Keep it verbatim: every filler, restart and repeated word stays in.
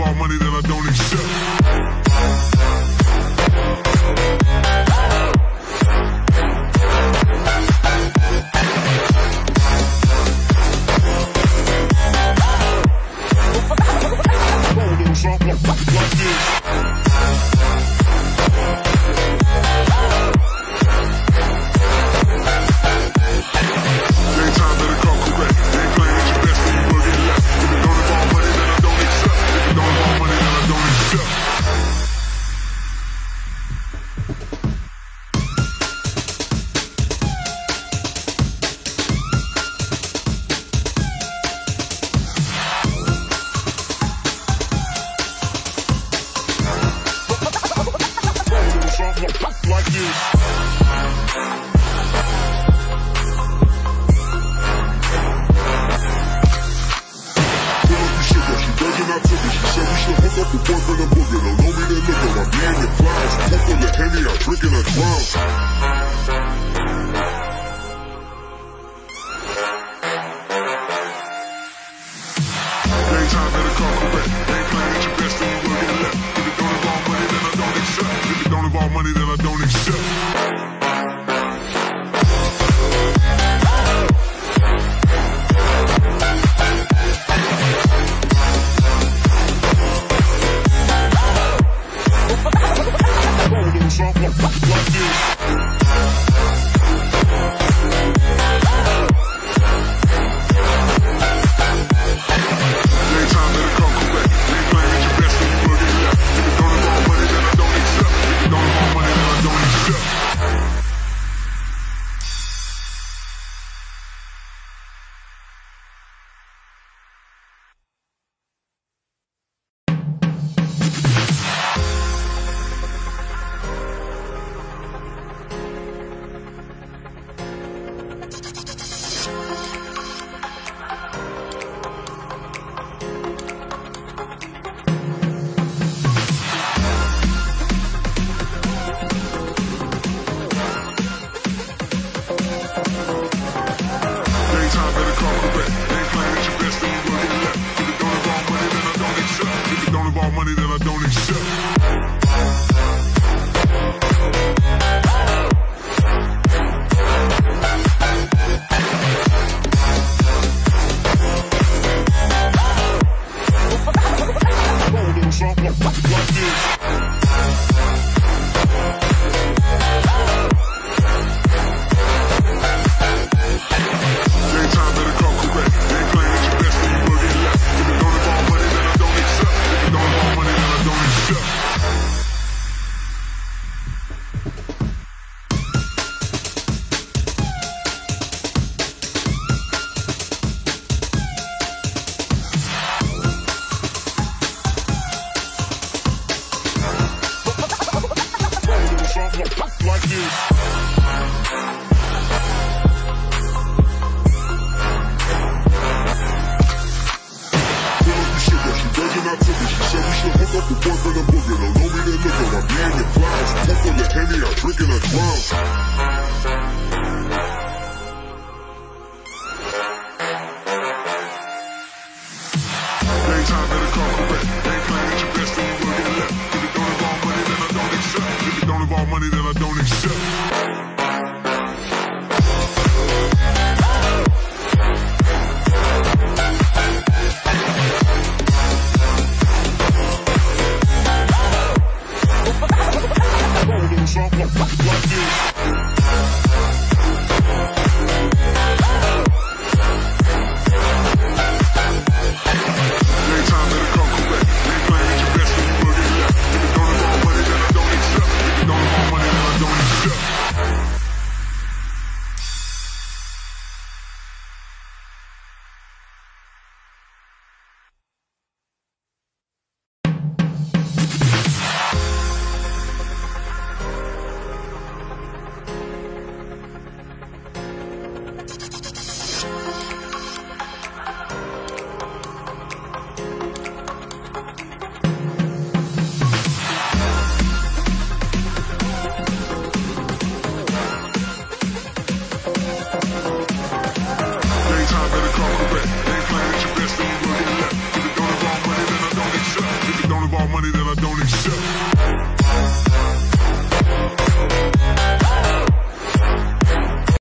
involve money, then I don't accept. Like this. Daytime better come correct. They ain't playing at your best, then you will get left. If it don't involve money, then I don't accept. If it don't involve money, then I don't accept. Like this. I took it. She said we should hook up the boyfriend and booger. Don't know me, they look at my being in clouds. Full full of Henny, I drink and I drown. Daytime better come correct. They ain't playing at your best, then you will get left. If it don't involve money, then I don't accept. If it don't involve money, then I don't accept. Like this. Daytime better come correct. They ain't playing at your best, then you will get left. If it don't involve money, then I don't accept. If it don't involve money, then I don't accept. Money, then I don't accept. Like